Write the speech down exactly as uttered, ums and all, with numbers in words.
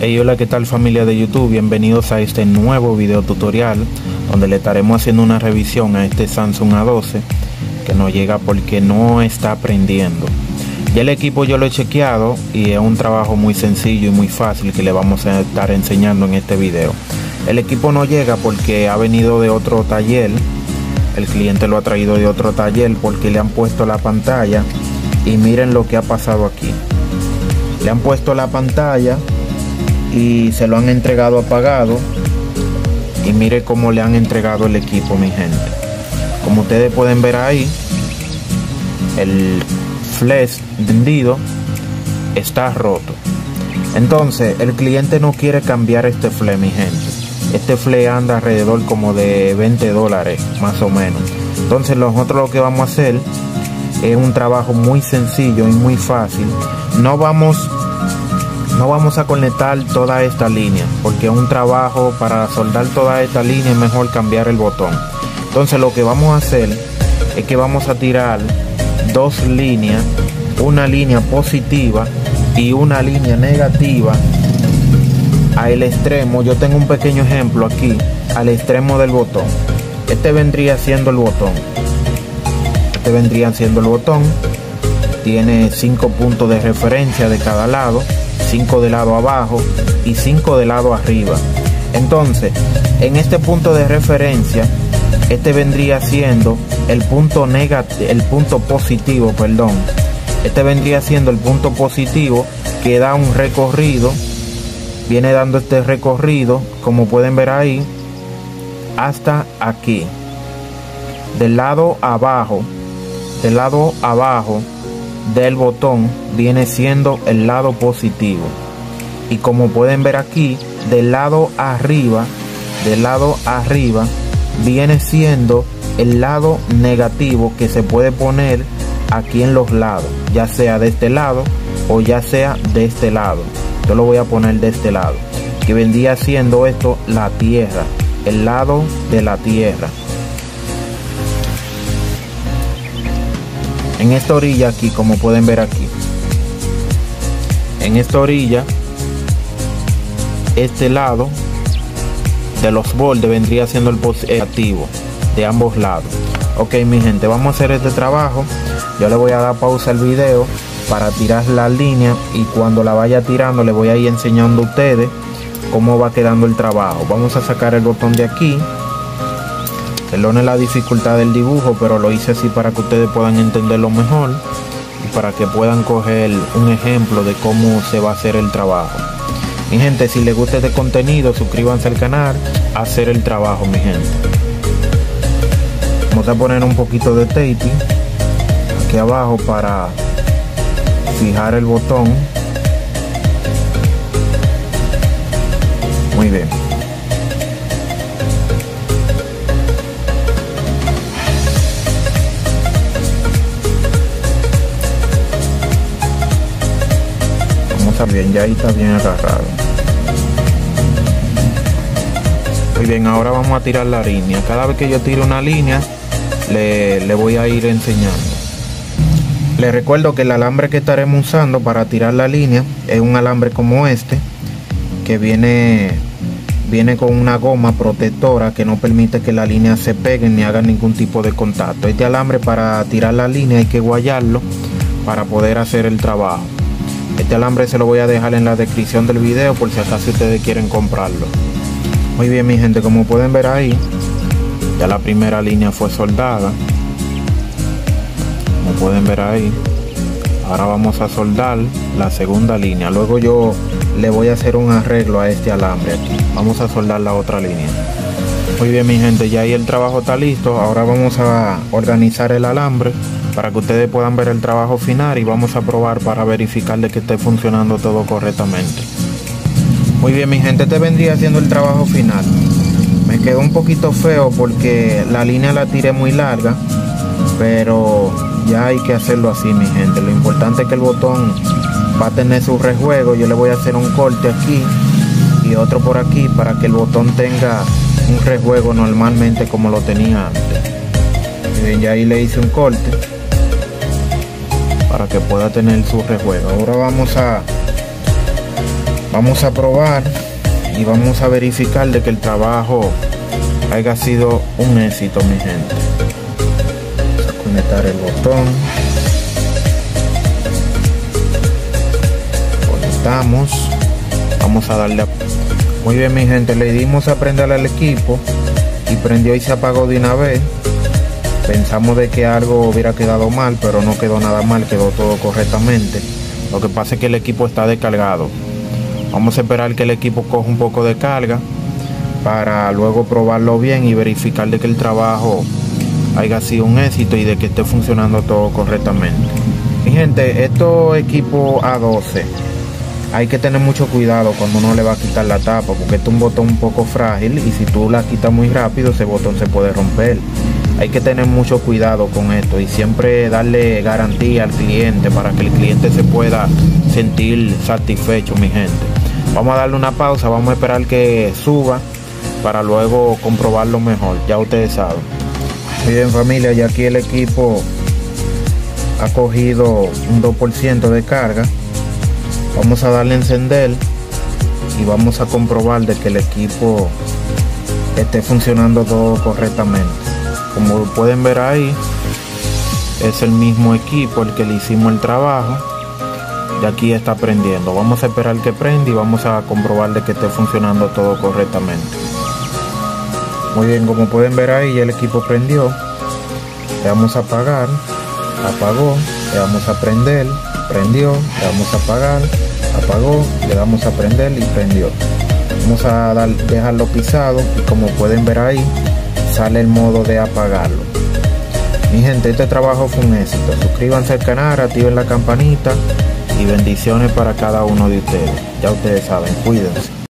Hey, hola, ¿qué tal familia de YouTube? Bienvenidos a este nuevo video tutorial donde le estaremos haciendo una revisión a este Samsung A doce que no llega porque no está prendiendo. Ya el equipo yo lo he chequeado y es un trabajo muy sencillo y muy fácil que le vamos a estar enseñando en este video. El equipo no llega porque ha venido de otro taller, el cliente lo ha traído de otro taller porque le han puesto la pantalla y miren lo que ha pasado aquí. Le han puesto la pantalla y se lo han entregado apagado y mire cómo le han entregado el equipo, mi gente. Como ustedes pueden ver ahí, el flash vendido está roto. Entonces el cliente no quiere cambiar este flash, mi gente. Este flash anda alrededor como de veinte dólares más o menos. Entonces nosotros lo que vamos a hacer es un trabajo muy sencillo y muy fácil. No vamos No vamos a conectar toda esta línea porque es un trabajo para soldar toda esta línea, es mejor cambiar el botón. Entonces lo que vamos a hacer es que vamos a tirar dos líneas, una línea positiva y una línea negativa al extremo. Yo tengo un pequeño ejemplo aquí, al extremo del botón. Este vendría siendo el botón. Este vendría siendo el botón. Tiene cinco puntos de referencia de cada lado, cinco de lado abajo y cinco de lado arriba. Entonces en este punto de referencia, este vendría siendo el punto negativo, el punto positivo, perdón. Este vendría siendo el punto positivo que da un recorrido, viene dando este recorrido, como pueden ver ahí, hasta aquí. Del lado abajo, del lado abajo del botón viene siendo el lado positivo, y como pueden ver aquí, del lado arriba del lado arriba viene siendo el lado negativo, que se puede poner aquí en los lados, ya sea de este lado o ya sea de este lado. Yo lo voy a poner de este lado, que vendría siendo esto la tierra, el lado de la tierra. En esta orilla aquí, como pueden ver aquí, en esta orilla, este lado de los bordes vendría siendo el positivo de ambos lados. Ok, mi gente, vamos a hacer este trabajo. Yo le voy a dar pausa al video para tirar la línea, y cuando la vaya tirando le voy a ir enseñando a ustedes cómo va quedando el trabajo. Vamos a sacar el botón de aquí. Perdone la dificultad del dibujo, pero lo hice así para que ustedes puedan entenderlo mejor y para que puedan coger un ejemplo de cómo se va a hacer el trabajo. Mi gente, si les gusta este contenido, suscríbanse al canal, a hacer el trabajo, mi gente. Vamos a poner un poquito de tape aquí abajo para fijar el botón. Muy bien. Bien, ya ahí está bien agarrado. Muy bien, ahora vamos a tirar la línea. Cada vez que yo tire una línea le, le voy a ir enseñando. Les recuerdo que el alambre que estaremos usando para tirar la línea es un alambre como este, que viene viene con una goma protectora que no permite que la línea se pegue ni haga ningún tipo de contacto. Este alambre, para tirar la línea hay que guayarlo para poder hacer el trabajo. Este alambre se lo voy a dejar en la descripción del video por si acaso ustedes quieren comprarlo. Muy bien, mi gente, como pueden ver ahí, ya la primera línea fue soldada. Como pueden ver ahí, ahora vamos a soldar la segunda línea. Luego yo le voy a hacer un arreglo a este alambre aquí. Vamos a soldar la otra línea. Muy bien, mi gente, ya ahí el trabajo está listo. Ahora vamos a organizar el alambre para que ustedes puedan ver el trabajo final, y vamos a probar para verificar de que esté funcionando todo correctamente. Muy bien, mi gente, este vendría haciendo el trabajo final. Me quedó un poquito feo porque la línea la tiré muy larga, pero ya hay que hacerlo así, mi gente. Lo importante es que el botón va a tener su rejuego. Yo le voy a hacer un corte aquí y otro por aquí para que el botón tenga un rejuego normalmente como lo tenía antes. Bien, ya ahí le hice un corte para que pueda tener su rejuego. Ahora vamos a Vamos a probar y vamos a verificar de que el trabajo haya sido un éxito, mi gente. Vamos a conectar el botón. Conectamos. Vamos a darle a... Muy bien, mi gente, le dimos a prender al equipo y prendió y se apagó de una vez. Pensamos de que algo hubiera quedado mal, pero no quedó nada mal, quedó todo correctamente. Lo que pasa es que el equipo está descargado. Vamos a esperar que el equipo coja un poco de carga para luego probarlo bien y verificar de que el trabajo haya sido un éxito y de que esté funcionando todo correctamente. Mi gente, estos equipos A doce hay que tener mucho cuidado cuando uno le va a quitar la tapa, porque este es un botón un poco frágil y si tú la quitas muy rápido ese botón se puede romper. Hay que tener mucho cuidado con esto y siempre darle garantía al cliente para que el cliente se pueda sentir satisfecho, mi gente. Vamos a darle una pausa, vamos a esperar que suba para luego comprobarlo mejor, ya ustedes saben. Muy bien, familia, ya aquí el equipo ha cogido un dos por ciento de carga. Vamos a darle a encender y vamos a comprobar de que el equipo esté funcionando todo correctamente. Como pueden ver ahí, es el mismo equipo el que le hicimos el trabajo. Y aquí está prendiendo. Vamos a esperar que prenda y vamos a comprobar de que esté funcionando todo correctamente. Muy bien, como pueden ver ahí, ya el equipo prendió. Le vamos a apagar, apagó, le vamos a prender, prendió, le vamos a apagar, apagó, le damos a prender y prendió. Vamos a dar, dejarlo pisado y como pueden ver ahí, sale el modo de apagarlo. Mi gente, este trabajo fue un éxito. Suscríbanse al canal, activen la campanita y bendiciones para cada uno de ustedes. Ya ustedes saben, cuídense.